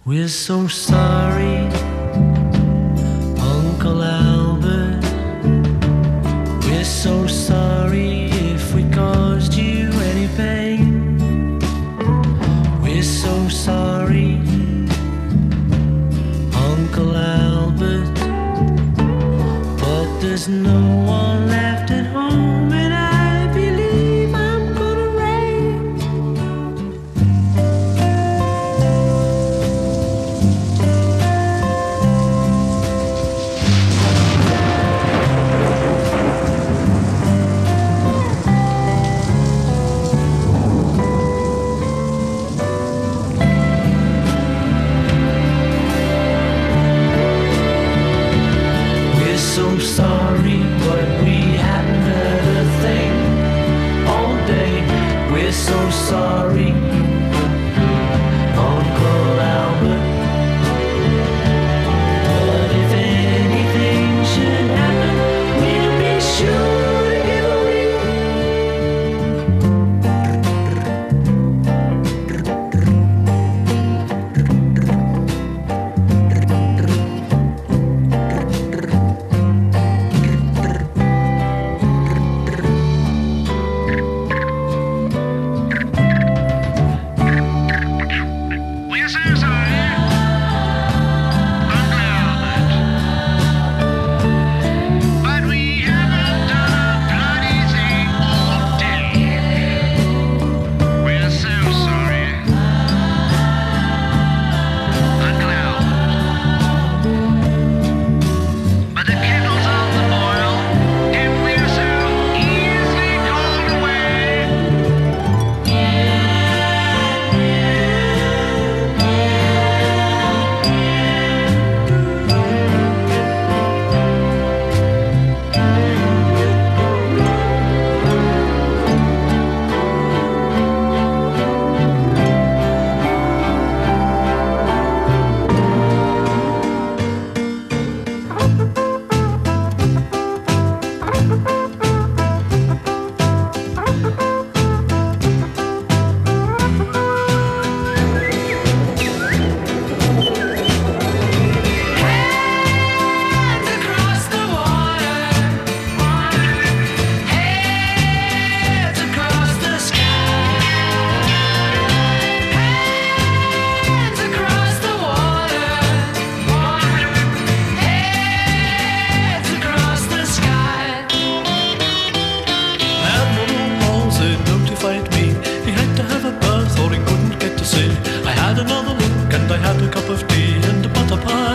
We're so sorry, Uncle Albert. We're so sorry if we caused you any pain. We're so sorry, Uncle Albert. But there's no one left at home, and I believe I'm gonna rain. We're so sorry, but we haven't heard a thing all day. We're so sorry, Uncle Albert. But if anything should happen, we'll be sure to give a ring. We're so sorry, Uncle Albert, but we haven't done a bloody thing all day. We're so sorry, Uncle Albert, but the kettle's on the boil, and we're so easily called away. Hands across the water, heads across the sky. Hands across the water, heads across the sky. Admiral Halsey notified me he had to have a berth or he couldn't get to sea. I had another look and I had a cup of tea and a butter pie.